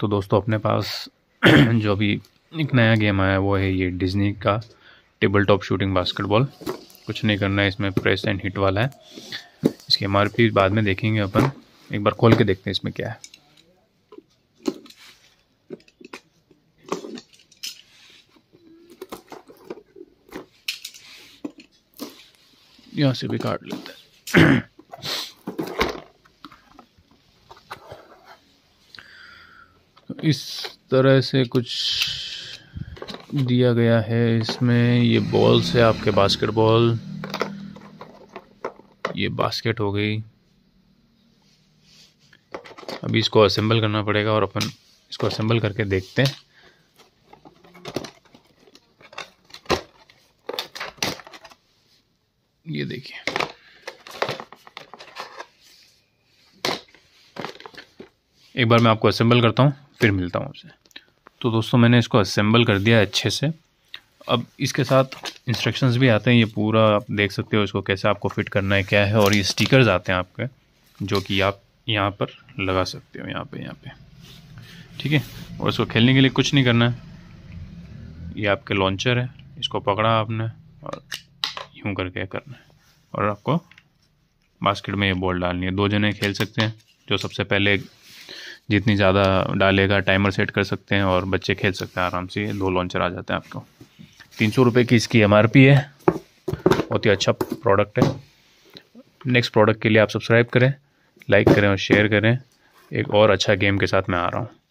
तो दोस्तों अपने पास जो अभी एक नया गेम आया है वो है ये डिज्नी का टेबल टॉप शूटिंग बास्केटबॉल। कुछ नहीं करना है, इसमें प्रेस एंड हिट वाला है। इसकी एमआरपी बाद में देखेंगे अपन, एक बार खोल के देखते हैं इसमें क्या है। यहाँ से भी काट लेते हैं। इस तरह से कुछ दिया गया है इसमें। ये बॉल्स है आपके बास्केटबॉल, ये बास्केट हो गई। अभी इसको असेंबल करना पड़ेगा और अपन इसको असेंबल करके देखते हैं। ये देखिए, एक बार मैं आपको असेंबल करता हूँ फिर मिलता हूँ आपसे। तो दोस्तों मैंने इसको असेंबल कर दिया अच्छे से। अब इसके साथ इंस्ट्रक्शंस भी आते हैं, ये पूरा आप देख सकते हो इसको कैसे आपको फिट करना है क्या है। और ये स्टिकर्स आते हैं आपके, जो कि आप यहाँ पर लगा सकते हो, यहाँ पे ठीक है। और इसको खेलने के लिए कुछ नहीं करना है, ये आपके लॉन्चर है, इसको पकड़ा आपने और यूँ करके करना है और आपको बास्केट में ये बॉल डालनी है। 2 जने खेल सकते हैं, जो सबसे पहले जितनी ज़्यादा डालेगा टाइमर सेट कर सकते हैं और बच्चे खेल सकते हैं आराम से। 2 लॉन्चर आ जाते हैं आपको। 300 रुपये की इसकी एमआरपी है, बहुत ही अच्छा प्रोडक्ट है। नेक्स्ट प्रोडक्ट के लिए आप सब्सक्राइब करें, लाइक करें और शेयर करें। एक और अच्छा गेम के साथ मैं आ रहा हूँ।